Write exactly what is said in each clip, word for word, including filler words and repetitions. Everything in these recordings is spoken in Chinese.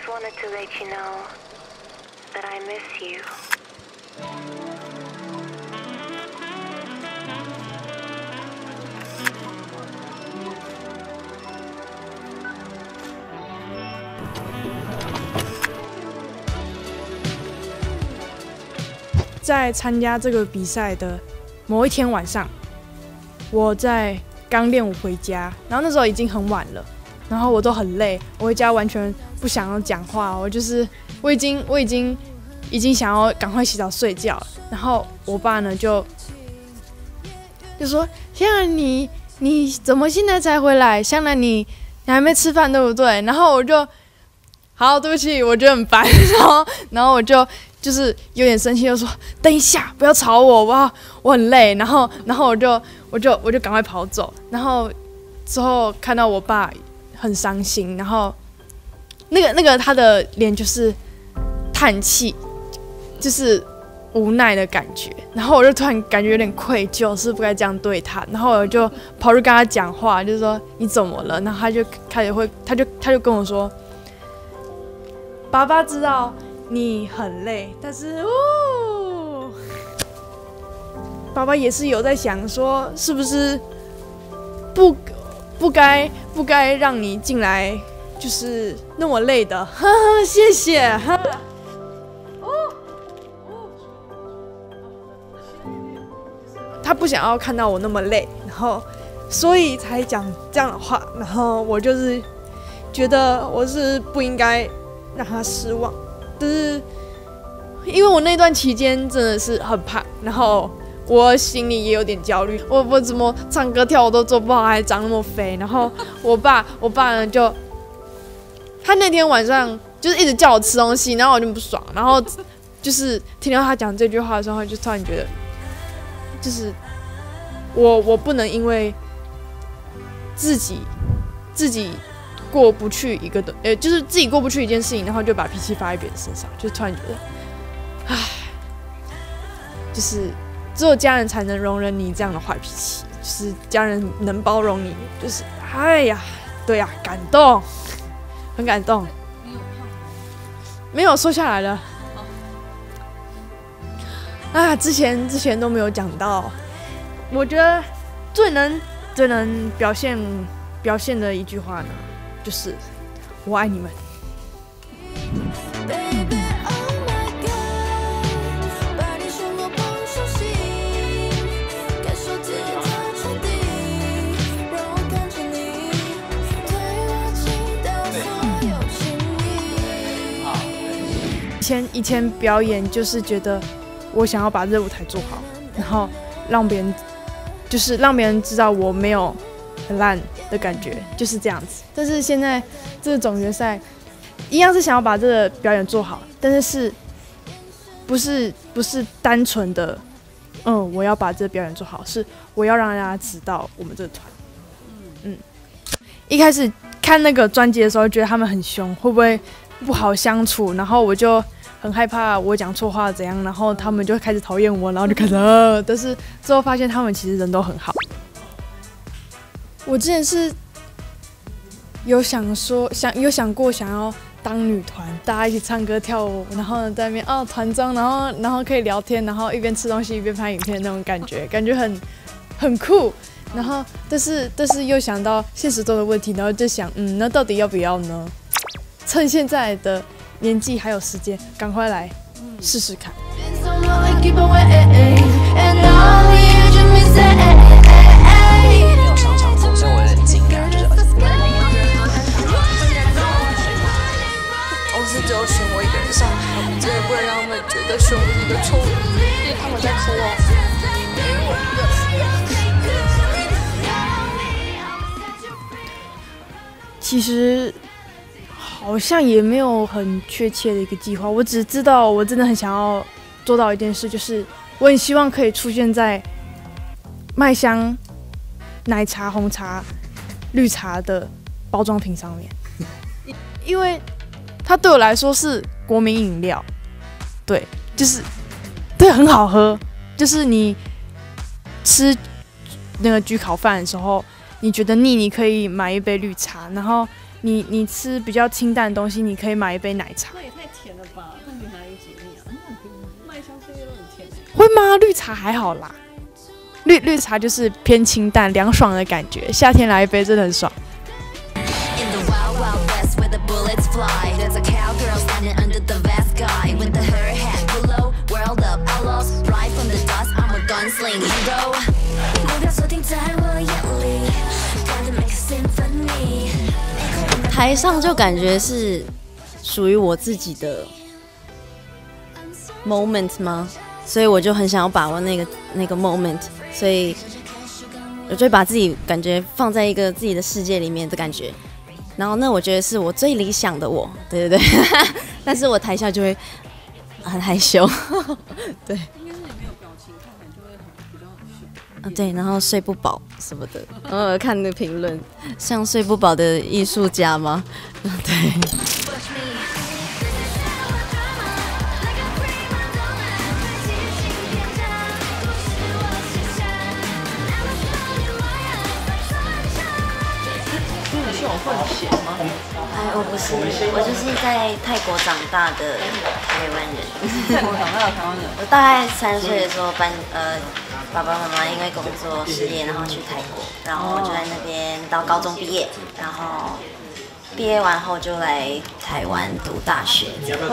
just wanted to let you know that I miss you. 在参加这个比赛的某一天晚上，我在刚练舞回家，然后那时候已经很晚了，然后我都很累，我回家完全不想要讲话，我就是我已经我已经已经想要赶快洗澡睡觉了，然后我爸呢就就说：“香兰，你你怎么现在才回来？香兰，你你还没吃饭对不对？”然后我就好，对不起，我觉得很烦，然后然后我就。就是有点生气，就说等一下，不要吵我，我我很累。然后，然后我就我就我就赶快跑走。然后之后看到我爸很伤心，然后那个那个他的脸就是叹气，就是无奈的感觉。然后我就突然感觉有点愧疚，是不该这样对他。然后我就跑去跟他讲话，就说你怎么了？然后他就开始会，他就他就跟我说，爸爸知道。你很累，但是哦，爸爸也是有在想说，是不是不不该不该让你进来，就是那么累的，呵呵，谢谢。呵哦哦，他不想要看到我那么累，然后所以才讲这样的话，然后我就是觉得我是不应该让他失望。就是因为我那段期间真的是很胖，然后我心里也有点焦虑，我我怎么唱歌跳舞都做不好，还长那么肥。然后我爸我爸呢就他那天晚上就是一直叫我吃东西，然后我就不爽，然后就是听到他讲这句话的时候，就突然觉得就是我我不能因为自己自己。过不去一个的，呃，就是自己过不去一件事情，然后就把脾气发在别人身上，就突然觉得，唉，就是只有家人才能容忍你这样的坏脾气，就是家人能包容你，就是哎呀，对呀、啊，感动，很感动。没有瘦下来了。啊，之前之前都没有讲到，我觉得最能最能表现表现的一句话呢。就是我爱你们。以前以前表演就是觉得我想要把这舞台做好，然后让别人就是让别人知道我没有很烂的感觉，就是这样子。但是现在这个总决赛一样是想要把这个表演做好，但是是不是不是单纯的嗯我要把这个表演做好，是我要让大家知道我们这个团。嗯，一开始看那个专辑的时候，觉得他们很凶，会不会不好相处？然后我就很害怕我讲错话怎样，然后他们就开始讨厌我，然后就开始呃，但是之后发现他们其实人都很好。我之前是有想说想有想过想要当女团，大家一起唱歌跳舞，然后在那边哦团装，然后然后可以聊天，然后一边吃东西一边拍影片那种感觉，感觉很很酷。然后但是但是又想到现实中的问题，然后就想嗯，那到底要不要呢？趁现在的年纪还有时间，赶快来试试看。 只有选我一个人上台，我真的不能让他们觉得选我是一个错误，因为他们在抠我。 其实好像也没有很确切的一个计划，我只知道我真的很想要做到一件事，就是我很希望可以出现在麦香奶茶、红茶、绿茶的包装瓶上面，因为它对我来说是国民饮料，对，就是对，很好喝。就是你吃那个焗烤饭的时候，你觉得腻，你可以买一杯绿茶，然后你你吃比较清淡的东西，你可以买一杯奶茶。 那也太甜了吧？那女孩有解腻啊？麦香脆叶都很甜哎。 会吗？绿茶还好啦，绿绿茶就是偏清淡凉爽的感觉，夏天来一杯真的很爽。 台上就感觉是属于我自己的 moment 吗？所以我就很想要把握那个那个 moment， 所以我就会把自己感觉放在一个自己的世界里面的感觉。然后那我觉得是我最理想的我，对对对。但是我台下就会很害羞，对。 应该是你没有表情，看起来就会很比较很啊，对，然后睡不饱什么的，偶尔看那个评论，像睡不饱的艺术家吗？对。 你是有混血吗？ 哎，我不是，我就是在泰国长大的台湾人。 泰国长大的台湾人。 我大概三岁的时候搬，呃，爸爸妈妈因为工作失业，然后去泰国，然后我就在那边到高中毕业，然后毕业完后就来台湾读大学。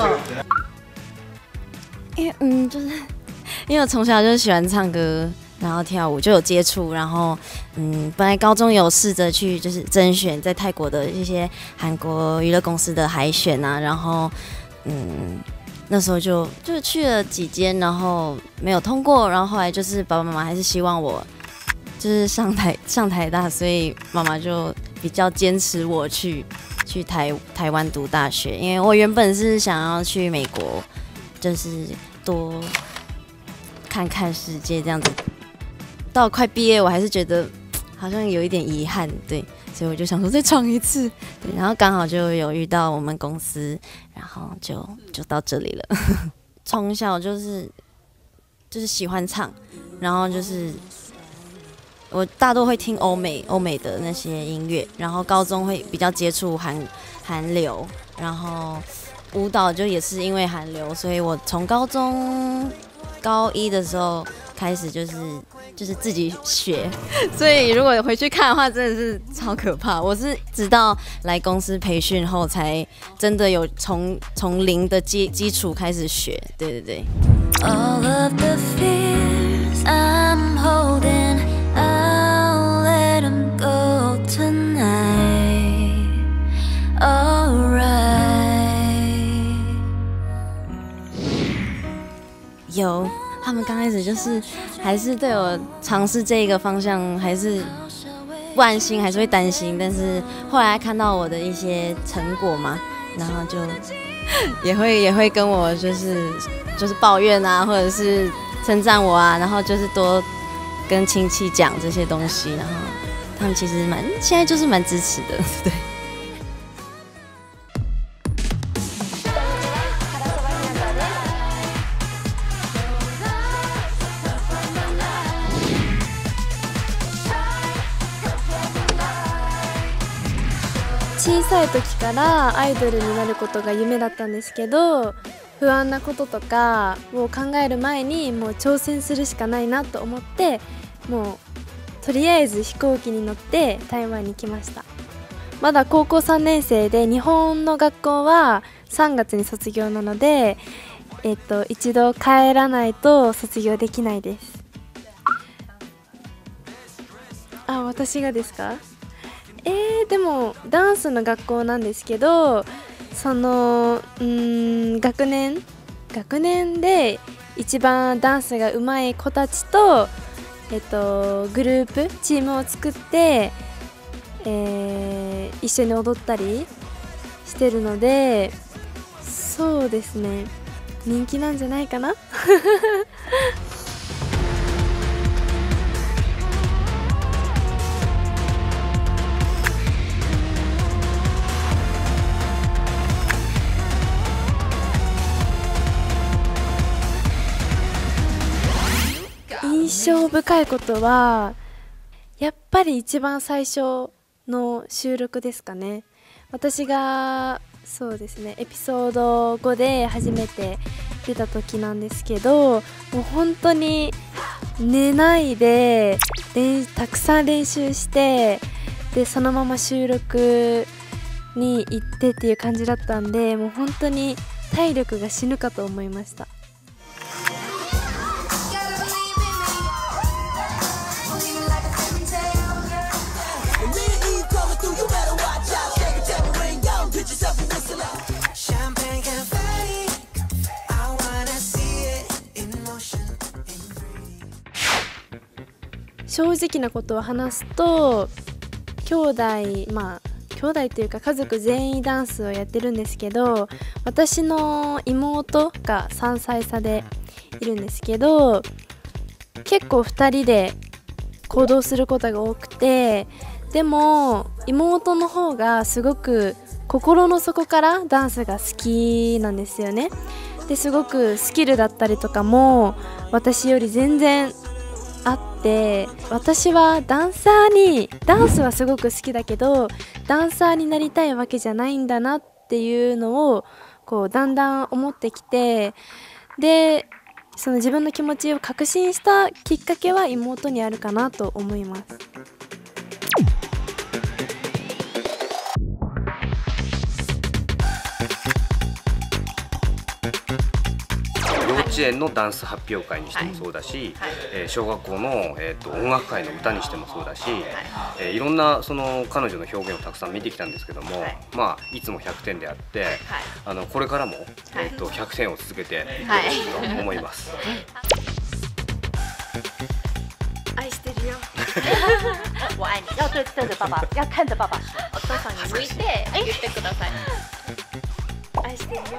因为嗯，就是因为我从小就喜欢唱歌。然后跳舞就有接触，然后嗯，本来高中有试着去就是甄选在泰国的一些韩国娱乐公司的海选啊，然后嗯，那时候就就去了几间，然后没有通过，然后后来就是爸爸妈妈还是希望我就是上台上台大，所以妈妈就比较坚持我去去台台湾读大学，因为我原本是想要去美国，就是多看看世界这样子。到快毕业，我还是觉得好像有一点遗憾，对，所以我就想说再闯一次，对，然后刚好就有遇到我们公司，然后就就到这里了。从小就是就是喜欢唱，然后就是我大多会听欧美欧美的那些音乐，然后高中会比较接触韩韩流，然后舞蹈就也是因为韩流，所以我从高中高一的时候开始就是。就是自己学，所以如果回去看的话，真的是超可怕。我是直到来公司培训后，才真的有从从零的基基础开始学。对对对。All of the fears I'm holding, I'll let them go tonight. Alright. 有。他们刚开始就是还是对我尝试这个方向还是不安心，还是会担心，但是后来看到我的一些成果嘛，然后就也会也会跟我就是就是抱怨啊，或者是称赞我啊，然后就是多跟亲戚讲这些东西，然后他们其实蛮现在就是蛮支持的，对。 小さい時からアイドルになることが夢だったんですけど、不安なこととかを考える前にもう挑戦するしかないなと思って、もうとりあえず飛行機に乗って台湾に来ました。まだ高校さんねん生で、日本の学校はさんがつに卒業なので、えっと、一度帰らないと卒業できないです。あ、私がですか？えー、でもダンスの学校なんですけど、そのうーん学年学年で一番ダンスが上手い子たちと、えっと、グループチームを作って、えー、一緒に踊ったりしてるので、そうですね、人気なんじゃないかな。印象深いことはやっぱり一番最初の収録ですかね。 私がそうですねエピソードごで初めて出た時なんですけど、もう本当に寝ないで練たくさん練習して、でそのまま収録に行ってっていう感じだったんで、もう本当に体力が死ぬかと思いました。正直なことを話すと、兄弟まあ兄弟というか家族全員ダンスをやってるんですけど、私の妹がさんさい差でいるんですけど、結構ふたりで行動することが多くて、でも妹の方がすごく心の底からダンスが好きなんですよね。ですごくスキルだったりとかも私より全然あって、私はダンサーにダンスはすごく好きだけどダンサーになりたいわけじゃないんだなっていうのをこうだんだん思ってきて、でその自分の気持ちを確信したきっかけは妹にあるかなと思います。 幼稚園のダンス発表会にしてもそうだし、はいえー、小学校の、えー、と音楽会の歌にしてもそうだし、はいえー、いろんなその彼女の表現をたくさん見てきたんですけども、はい、まあいつもひゃくてんであって、はい、あのこれからも、はいえー、とひゃくてんを続けていってほしいと思います。はい、 愛してるよ。我愛你。要对对着爸爸，要看着爸爸说。お父さんに向いて言ってください。愛してるよ。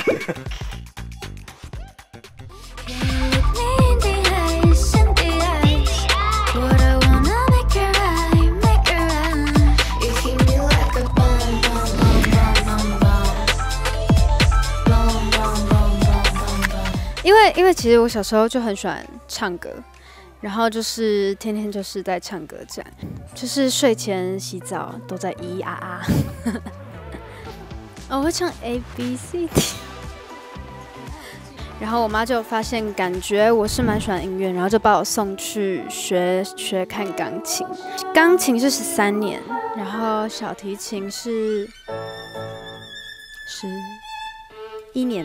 因为因为其实我小时候就很喜欢唱歌，然后就是天天就是在唱歌这样，就是睡前洗澡都在咿咿啊啊。哦，我会唱 A B C D。然后我妈就发现，感觉我是蛮喜欢音乐，然后就把我送去学学看钢琴。钢琴是十三年，然后小提琴是十一年。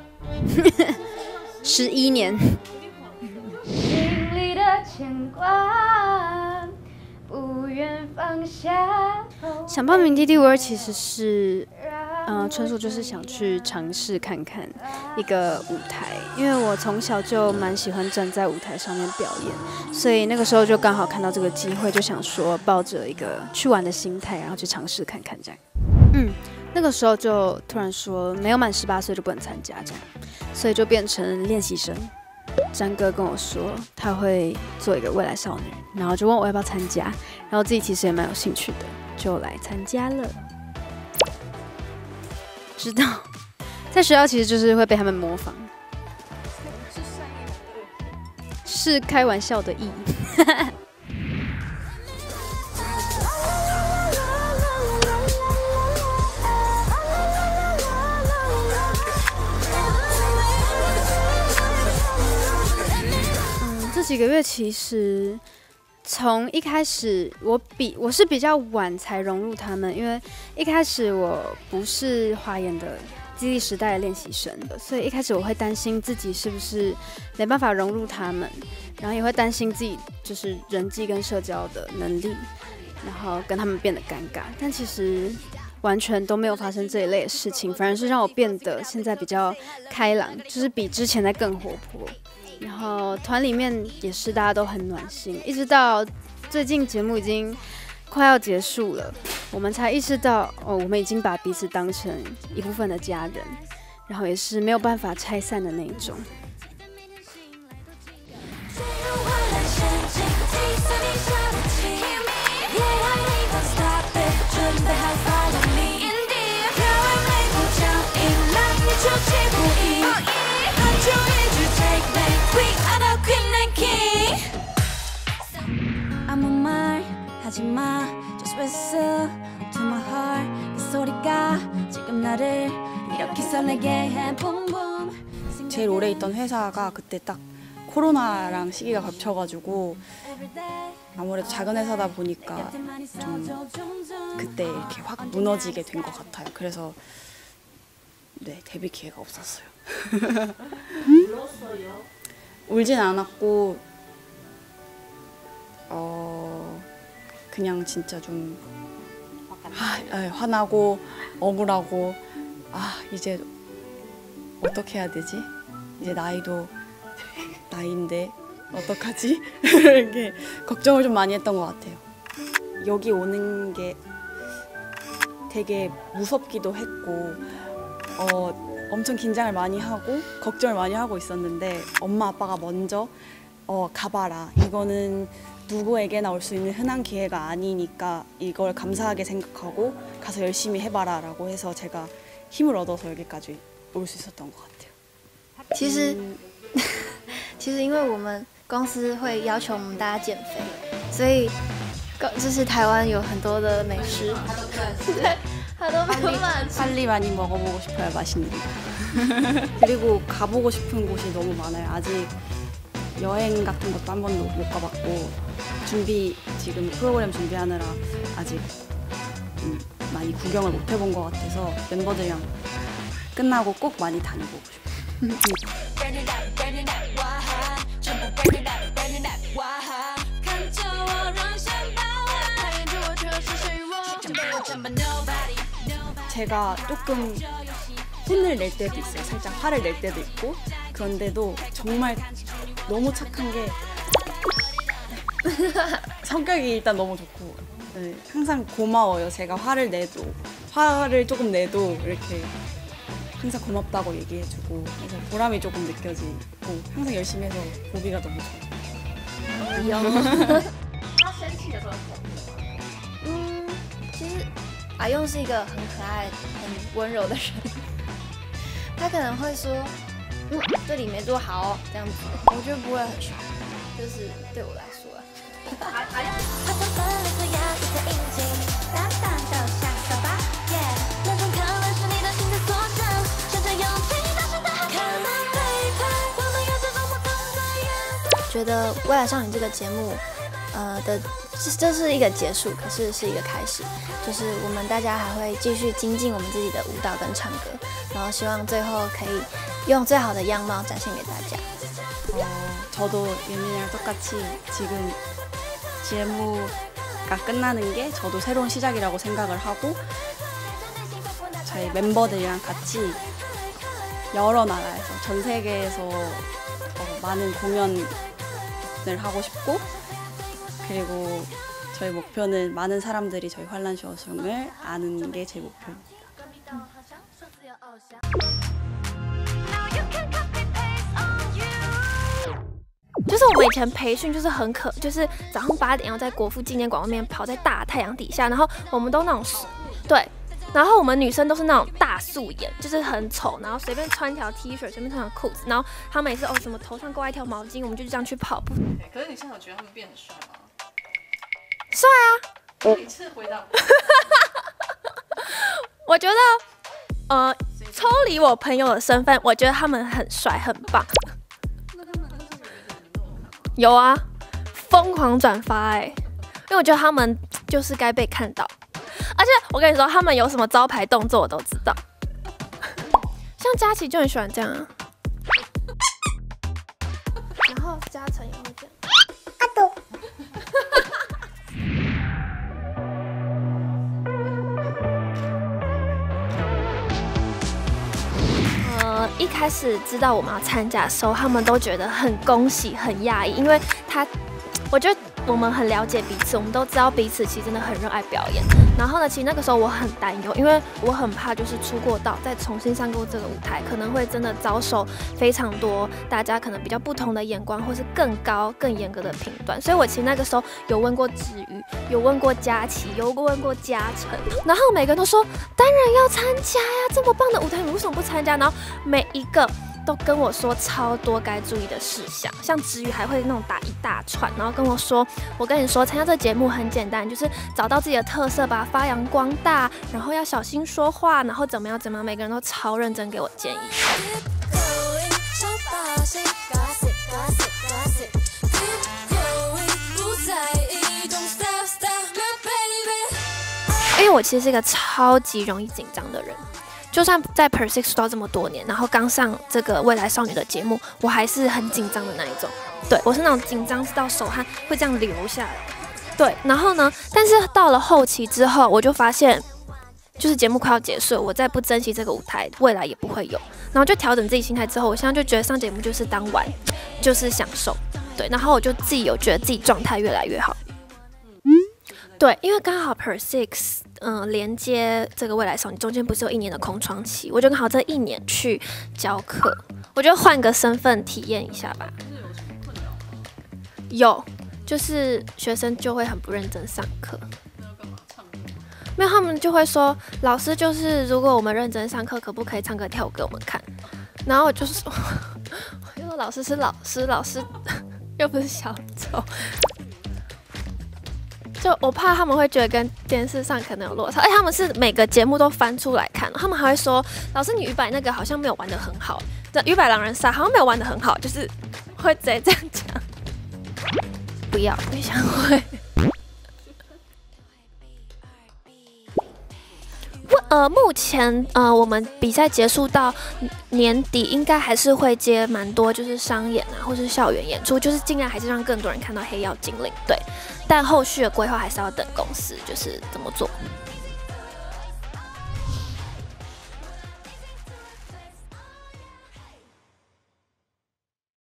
十一年。心里的牵挂，不愿放下。想报名 D D World 其实是，嗯、呃，纯属就是想去尝试看看一个舞台，因为我从小就蛮喜欢站在舞台上面表演，所以那个时候就刚好看到这个机会，就想说抱着一个去玩的心态，然后去尝试看看这样。嗯。那个时候就突然说没有满十八岁就不能参加这样，所以就变成练习生。詹哥跟我说他会做一个未来少女，然后就问我要不要参加，然后自己其实也蛮有兴趣的，就来参加了。知道，在学校其实就是会被他们模仿，是开玩笑的意义。这几个月其实从一开始我比我是比较晚才融入他们，因为一开始我不是华研的激励时代的练习生，所以一开始我会担心自己是不是没办法融入他们，然后也会担心自己就是人际跟社交的能力，然后跟他们变得尴尬。但其实完全都没有发生这一类的事情，反而是让我变得现在比较开朗，就是比之前在更活泼。然后团里面也是大家都很暖心，一直到最近节目已经快要结束了，我们才意识到哦，我们已经把彼此当成一部分的家人，然后也是没有办法拆散的那一种。 아무 말 하지 마, just whistle to my heart. 소리가 지금 나를 이렇게 설레게 해 붐붐. 제일 오래 있던 회사가 그때 딱 코로나랑 시기가 겹쳐가지고 아무래도 작은 회사다 보니까 좀 그때 이렇게 확 무너지게 된 것 같아요. 그래서 네, 데뷔 기회가 없었어요. 울진 않았고 어 그냥 진짜 좀 아, 네, 화나고 억울하고 아 이제 어떻게 해야 되지? 이제 나이도 나이인데 어떡하지? 이렇게 걱정을 좀 많이 했던 것 같아요. 여기 오는 게 되게 무섭기도 했고 어, 엄청 긴장을 많이 하고 걱정을 많이 하고 있었는데 엄마 아빠가 먼저 어, 가봐라. 이거는 누구에게나 올 수 있는 흔한 기회가 아니니까 이걸 감사하게 생각하고 가서 열심히 해봐라 라고 해서 제가 힘을 얻어서 여기까지 올 수 있었던 것 같아요. 其实其实因为我们公司会要求我们大家减肥，所以就是台湾有很多的美食，对，很多没有办法 빨리 많이 먹어보고 싶어요. 맛있는 거. 그리고 가보고 싶은 곳이 너무 많아요. 아직 여행 같은 것도 한 번도 못 가봤고 준비 지금 프로그램 준비하느라 아직 음, 많이 구경을 못 해본 것 같아서 멤버들이랑 끝나고 꼭 많이 다녀보고 싶어요. 제가 조금 혼을 낼 때도 있어요. 살짝 화를 낼 때도 있고 그런데도 정말 너무 착한 게 성격이 일단 너무 좋고 네, 항상 고마워요. 제가 화를 내도 화를 조금 내도 이렇게 항상 고맙다고 얘기해주고 그래서 보람이 조금 느껴지고 항상 열심히 해서 보기가 너무 좋아요. 他生气的时候怎么？嗯，其实阿用是一个很可爱、很温柔的人，他可能会说，嗯，这里没做好哦，这样子，我觉得不会很凶，就是对我来说。阿阿用。觉得《未来少女》这个节目，呃的，这这是一个结束，可是是一个开始，就是我们大家还会继续精进我们自己的舞蹈跟唱歌，然后希望最后可以用最好的样貌展现给大家。 어, 저도 예민이랑 똑같이 지금 제무가 끝나는 게 저도 새로운 시작이라고 생각을 하고 저희 멤버들이랑 같이 여러 나라에서 전 세계에서 어, 많은 공연을 하고 싶고 그리고 저희 목표는 많은 사람들이 저희 환란쇼승을 아는 게 제 목표입니다. 就是我们以前培训就是很可，就是早上八点要在国父纪念馆外面跑在大太阳底下，然后我们都那种对，然后我们女生都是那种大素颜，就是很丑，然后随便穿条 T 恤，随便穿条裤子，然后他们也是哦什么头上挂一条毛巾，我们就这样去跑步。 可是你现在有觉得他们变很帅吗？ 帅啊！ 你是回答。 我觉得，呃，抽离我朋友的身份，我觉得他们很帅，很棒。有啊，疯狂转发哎、欸，因为我觉得他们就是该被看到，而且我跟你说，他们有什么招牌动作我都知道，像佳琪就很喜欢这样啊，然后嘉诚也会这样，阿斗。呃，一开始知道我们要参加的时候，他们都觉得很恭喜、很讶异，因为他，我觉得我们很了解彼此，我们都知道彼此其实真的很热爱表演。然后呢，其实那个时候我很担忧，因为我很怕就是出过道，再重新上过这个舞台，可能会真的遭受非常多大家可能比较不同的眼光，或是更高、更严格的评断。所以我其实那个时候有问过子瑜，有问过佳琪，有问过嘉诚，然后每个人都说当然要参加呀，这么棒的舞台你为什么不参加？然后每一个都跟我说超多该注意的事项，像子瑜还会那种打一大串，然后跟我说，我跟你说参加这个节目很简单，就是找到自己的特色，把它发扬光大，然后要小心说话，然后怎么样怎么样，每个人都超认真给我建议。因为我其实是一个超级容易紧张的人，就算在 Persix 出道这么多年，然后刚上这个未来少女的节目，我还是很紧张的那一种。对，我是那种紧张到手汗会这样流下来。对，然后呢，但是到了后期之后，我就发现，就是节目快要结束，我再不珍惜这个舞台，未来也不会有。然后就调整自己心态之后，我现在就觉得上节目就是当玩，就是享受。对，然后我就自己有觉得自己状态越来越好。对，因为刚好 Persix 嗯、呃、连接这个未来少女中间不是有一年的空窗期，我就刚好这一年去教课，我就换个身份体验一下吧。有，就是学生就会很不认真上课。没有，他们就会说老师就是如果我们认真上课，可不可以唱歌跳舞给我们看？然后我就说，我就说老师是老师，老师又不是小丑。就我怕他们会觉得跟电视上可能有落差，而且他们是每个节目都翻出来看，他们还会说老师你鱼摆那个好像没有玩得很好，这鱼摆狼人杀好像没有玩得很好，就是会直接这样讲。不要，不想会。呃，目前呃，我们比赛结束到年底，应该还是会接蛮多，就是商演啊，或是校园演出，就是尽量还是让更多人看到黑曜精灵。对，但后续的规划还是要等公司就是怎么做。